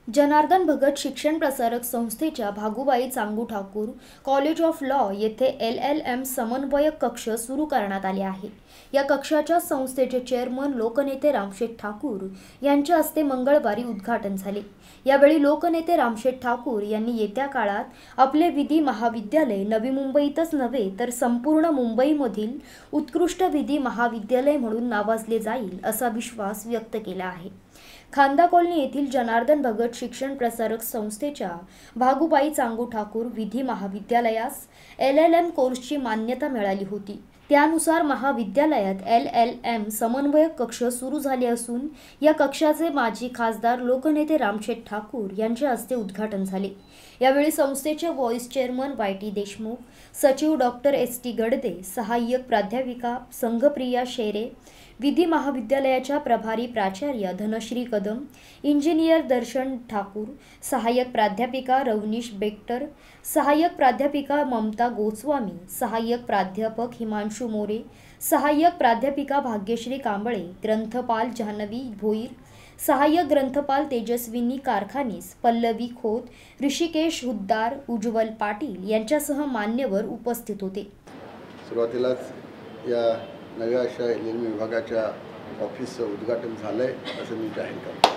जनार्दन भगत शिक्षण प्रसारक संस्थेच्या Bhagubai Changu Thakur college of law येथे LLM समन्वयक कक्ष सुरू करण्यात आले आहे। या कक्षाच्या संस्थेचे चेअरमन लोकनेते रामशेठ ठाकूर यांच्या हस्ते मंगळवारी उद्घाटन झाले। यावेळी लोकनेते रामशेठ ठाकूर यांनी येत्या काळात आपले विधी महाविद्यालय नवी मुंबईतच नव्हे तर संपूर्ण मुंबईमधील उत्कृष्ट विधी महाविद्यालय म्हणून नावाजले जाईल असा विश्वास व्यक्त केला आहे। खांदा कॉलनी येथील जनार्दन भगत शिक्षण प्रसारक संस्थेच्या भागुबाई चांगू ठाकूर विधी महाविद्यालयास LLM कोर्सची मान्यता मिळाली होती। त्यानुसार महाविद्यालयात LLM समन्वयक कक्ष सुरू झाले असून या कक्षाचे माजी खासदार लोकनेते रामशेठ ठाकूर यांच्या हस्ते उद्घाटन झाले। यावेळी संस्थेचे व्हाईस चेअरमन YT देशमुख, सचिव डॉक्टर ST गडदे, सहाय्यक प्राध्यापिका संघप्रिया शेरे, विधी महाविद्यालयाच्या प्रभारी प्राचार्य धनश्री कदम, इंजिनियर दर्शन ठाकूर, सहाय्यक प्राध्यापिका रवनीश बेक्टर, सहाय्यक प्राध्यापिका ममता गोस्वामी, सहाय्यक प्राध्यापक हिमांशु मोरे, सहाय्यक प्राध्यापिका भाग्यश्री कांबळे, ग्रंथपाल जान्हवी भोईर, सहाय्यक ग्रंथपाल तेजस्विनी कारखानीस, पल्लवी खोत, ऋषिकेश हुद्दार, उज्ज्वल पाटील यांच्यासह मान्यवर उपस्थित होते। सुरुवातीलाच या नव्या अशा LLM विभागाच्या ऑफिसचं उद्घाटन झालंय असं मी जाहीर करतो।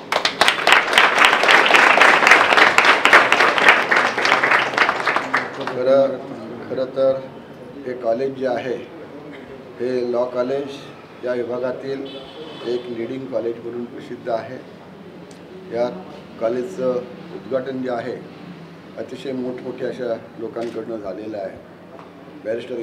खरं तर हे कॉलेज जे आहे हे लॉ कॉलेज या विभागातील एक लीडिंग कॉलेज म्हणून प्रसिद्ध आहे। या कॉलेजचं उद्घाटन जे आहे अतिशय मोठमोठ्या अशा लोकांकडून झालेलं आहे। बॅरिस्टर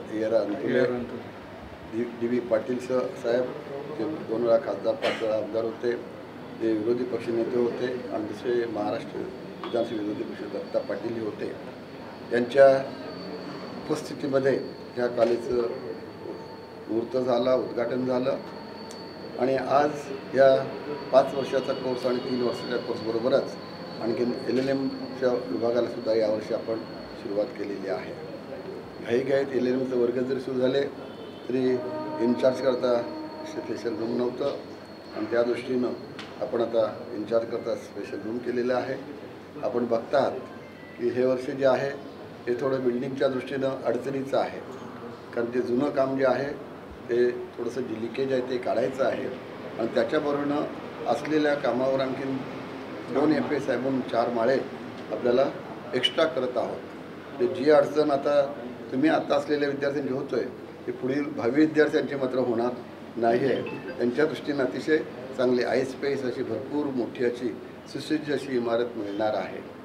DB पाटील साहेब ते 2 वेळा खासदार, 5 वेळा आमदार होते, ते विरोधी पक्षनेते होते आणि दुसरे महाराष्ट्र विधानसभा विरोधी पक्ष दत्ता पाटील होते। यांच्या उपस्थितीमध्ये ह्या कॉलेजचं मुहूर्त झाला, उद्घाटन झालं आणि आज या 5 वर्षाचा कोर्स आणि 3 वर्षाच्या कोर्सबरोबरच आणखीन LLMच्या विभागाला सुद्धा यावर्षी आपण सुरुवात केलेली आहे। घाईघाईत LLMचे वर्ग जरी सुरू झाले तरी इन्चार्ज करता स्पेशल रूम नव्हतं आणि त्या दृष्टीनं आपण आता इन्चार्ज करता स्पेशल रूम केलेलं आहे। आपण बघतात की हे वर्ष जे आहे हे थोडं बिल्डिंगच्या दृष्टीनं अडचणीचं आहे, कारण ते जुनं काम जे आहे ते थोडंसं जे लिकेज आहे ते काढायचं आहे आणि त्याच्याबरोबरनं असलेल्या कामावर आणखीन 2 FA म्हणून 4 माळे आपल्याला एक्स्ट्रा करत आहोत। ते जी अडचण आता तुम्ही आता असलेल्या विद्यार्थ्यांची होतोय ते पुढील भावी विद्यार्थ्यांची मात्र होणार नाही आहे। त्यांच्या दृष्टीनं अतिशय चांगली आय स्पेस अशी भरपूर मोठी अशी सुसज्ज अशी इमारत मिळणार आहे।